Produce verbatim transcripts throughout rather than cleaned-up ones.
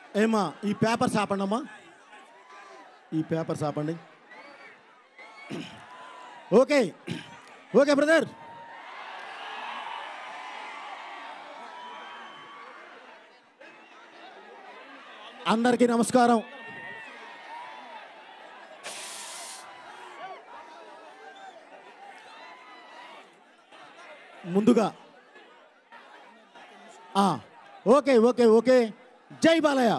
ఏమా ఈ పేపర్స్ ఆపండి అమ్మా, ఈ పేపర్స్ ఆపండి. ఓకే ఓకే బ్రదర్, అందరికీ నమస్కారం. ముందుగా ఓకే ఓకే ఓకే జై బాలయ్య.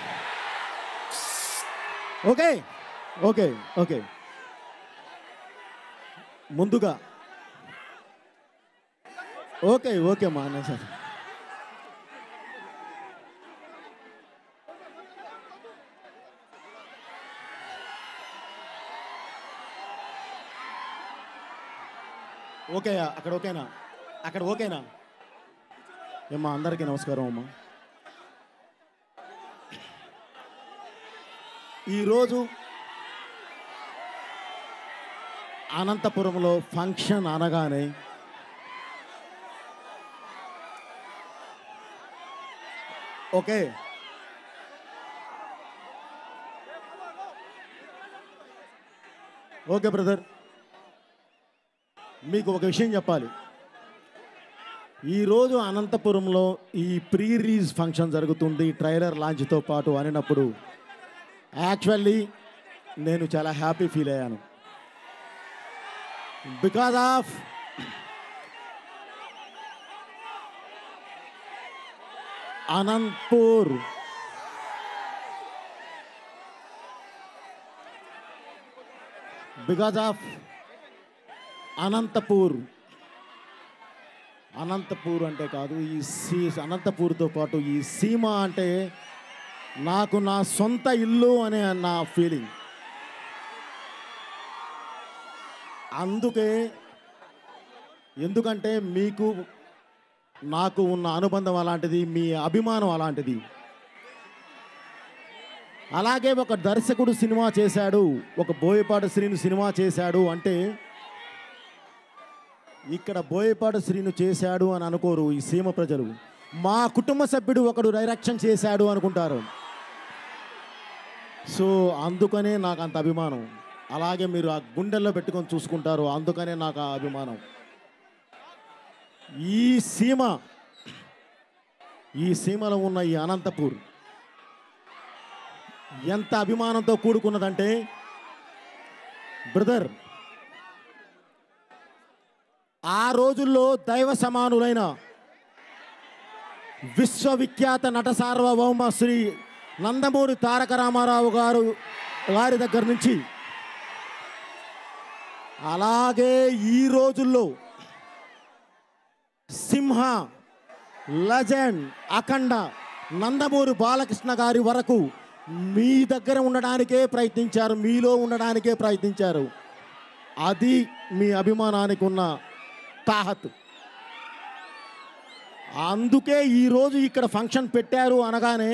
ఓకే ఓకే ఓకే ముందుగా ఓకే ఓకే మా అన్న సార్. ఓకే అక్కడ ఓకేనా, అక్కడ ఓకేనా ఏమ్మా? అందరికీ నమస్కారం అమ్మా. ఈరోజు అనంతపురంలో ఫంక్షన్ అనగానే ఓకే ఓకే బ్రదర్, మీకు ఒక విషయం చెప్పాలి. ఈరోజు అనంతపురంలో ఈ ప్రీ రిలీజ్ ఫంక్షన్ జరుగుతుంది ట్రైలర్ లాంచ్తో పాటు అనినప్పుడు యాక్చువల్లీ నేను చాలా హ్యాపీ ఫీల్ అయ్యాను. Because of Anantapur because of Anantapur Anantapur అంటే కాదు, ఈ సీ అనంతపూర్తో పాటు ఈ సీమ అంటే నాకు నా సొంత ఇల్లు అనే నా ఫీలింగ్. అందుకే ఎందుకంటే మీకు నాకు ఉన్న అనుబంధం అలాంటిది, మీ అభిమానం అలాంటిది. అలాగే ఒక దర్శకుడు సినిమా చేశాడు, ఒక బోయపాటి శ్రీను సినిమా చేశాడు అంటే ఇక్కడ బోయపాటి శ్రీను చేశాడు అని అనుకోరు ఈ సీమ ప్రజలు. మా కుటుంబ సభ్యుడు ఒకడు డైరెక్షన్ చేశాడు అనుకుంటారు. సో అందుకనే నాకు అంత అభిమానం. అలాగే మీరు ఆ గుండెల్లో పెట్టుకొని చూసుకుంటారు, అందుకనే నాకు ఆ అభిమానం. ఈ సీమ ఈ సీమలో ఉన్న ఈ అనంతపూర్ ఎంత అభిమానంతో కూడుకున్నదంటే బ్రదర్, ఆ రోజుల్లో దైవ సమానులైన విశ్వవిఖ్యాత నట సార్వభౌమ శ్రీ నందమూరి తారక రామారావు గారు వారి దగ్గర నుంచి, అలాగే ఈ రోజుల్లో సింహ లెజెండ్ అఖండ నందమూరి బాలకృష్ణ గారి వరకు మీ దగ్గర ఉండడానికే ప్రయత్నించారు, మీలో ఉండడానికే ప్రయత్నించారు. అది మీ అభిమానానికి ఉన్న తాహత్. అందుకే ఈరోజు ఇక్కడ ఫంక్షన్ పెట్టారు అనగానే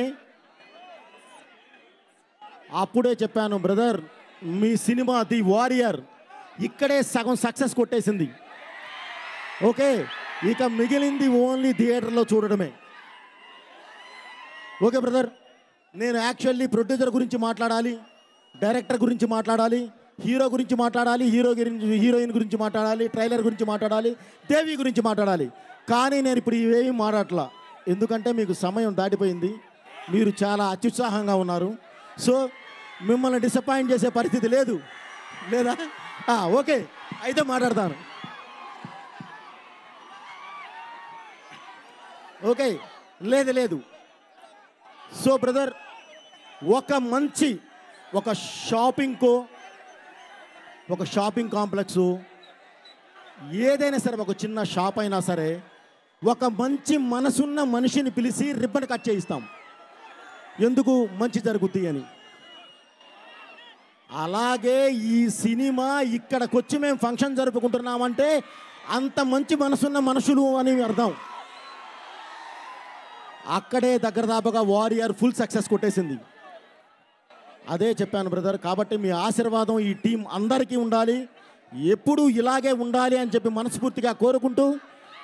అప్పుడే చెప్పాను బ్రదర్, మీ సినిమా ది వారియర్ ఇక్కడే సగం సక్సెస్ కొట్టేసింది. ఓకే, ఇక మిగిలింది ఓన్లీ థియేటర్లో చూడడమే. ఓకే బ్రదర్, నేను యాక్చువల్లీ ప్రొడ్యూసర్ గురించి మాట్లాడాలి, డైరెక్టర్ గురించి మాట్లాడాలి, హీరో గురించి మాట్లాడాలి, హీరో గురించి హీరోయిన్ గురించి మాట్లాడాలి, ట్రైలర్ గురించి మాట్లాడాలి, దేవి గురించి మాట్లాడాలి. కానీ నేను ఇప్పుడు ఇవేమీ మాట్లాడట్లా, ఎందుకంటే మీకు సమయం దాటిపోయింది, మీరు చాలా అత్యుత్సాహంగా ఉన్నారు. సో మిమ్మల్ని డిసప్పాయింట్ చేసే పరిస్థితి లేదు లేదా? ఓకే, అయితే మాట్లాడతాను. ఓకే, లేదు లేదు. సో బ్రదర్, ఒక మంచి ఒక షాపింగ్కో, ఒక షాపింగ్ కాంప్లెక్సు, ఏదైనా సరే, ఒక చిన్న షాప్ అయినా సరే, ఒక మంచి మనసున్న మనిషిని పిలిచి రిబ్బన్ కట్ చేయిస్తాం. ఎందుకు? మంచి జరుగుద్ది అని. అలాగే ఈ సినిమా ఇక్కడికి వచ్చి మేము ఫంక్షన్ జరుపుకుంటున్నామంటే అంత మంచి మనసున్న మనుషులు అని అర్థం. అక్కడే దగ్గర దాపుగా వారియర్ ఫుల్ సక్సెస్ కొట్టేసింది. అదే చెప్పాను బ్రదర్. కాబట్టి మీ ఆశీర్వాదం ఈ టీం అందరికీ ఉండాలి, ఎప్పుడూ ఇలాగే ఉండాలి అని చెప్పి మనస్ఫూర్తిగా కోరుకుంటూ,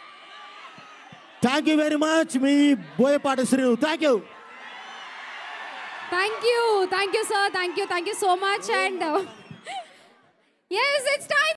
థ్యాంక్ యూ వెరీ మచ్. మీ Boyapati Srinu. Thank you. Thank you. Thank you, sir. Thank you. Thank you so much. And uh, yes, it's time.